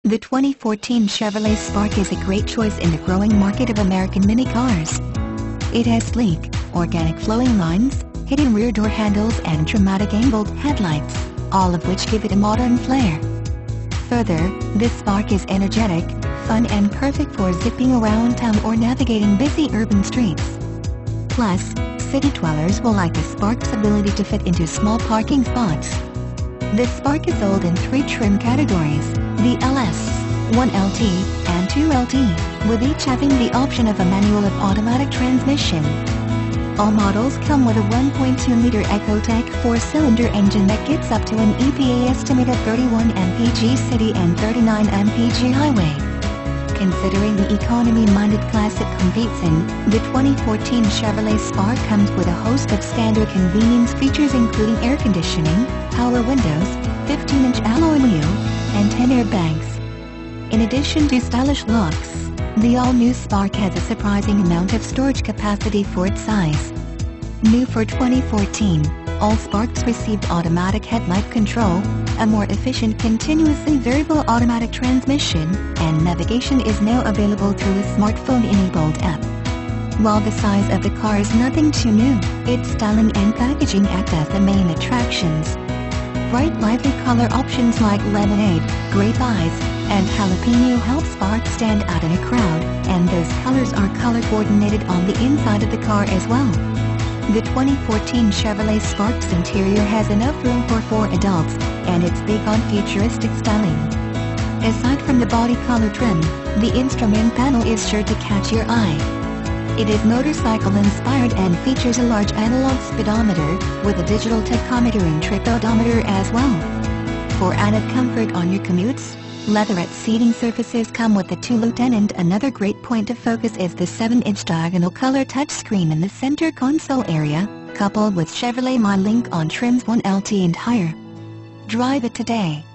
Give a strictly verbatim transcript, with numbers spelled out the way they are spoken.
The twenty fourteen Chevrolet Spark is a great choice in the growing market of American mini cars. It has sleek, organic flowing lines, hidden rear door handles and dramatic angled headlights, all of which give it a modern flair. Further, this Spark is energetic, fun and perfect for zipping around town or navigating busy urban streets. Plus, city dwellers will like the Spark's ability to fit into small parking spots. This Spark is sold in three trim categories, the L S, one L T, and two L T, with each having the option of a manual or automatic transmission. All models come with a one point two liter ECOTEC four-cylinder engine that gets up to an E P A estimate of thirty-one M P G City and thirty-nine M P G Highway. Considering the economy-minded class it competes in, the twenty fourteen Chevrolet Spark comes with a host of standard convenience features including air conditioning, power windows, fifteen inch alloy wheels, and ten airbags. In addition to stylish looks, the all-new Spark has a surprising amount of storage capacity for its size. New for twenty fourteen, all Sparks received automatic headlight control, a more efficient continuously variable automatic transmission, and navigation is now available through a smartphone-enabled app. While the size of the car is nothing too new, its styling and packaging act as the main attractions. Bright lively color options like lemonade, grape ice, and jalapeno help Spark stand out in a crowd, and those colors are color coordinated on the inside of the car as well. The twenty fourteen Chevrolet Spark's interior has enough room for four adults, and it's big on futuristic styling. Aside from the body color trim, the instrument panel is sure to catch your eye. It is motorcycle-inspired and features a large analog speedometer, with a digital tachometer and trip odometer as well. For added comfort on your commutes, leatherette seating surfaces come with the two lieutenant. Another great point of focus is the seven inch diagonal color touchscreen in the center console area, coupled with Chevrolet MyLink on trims one L T and higher. Drive it today.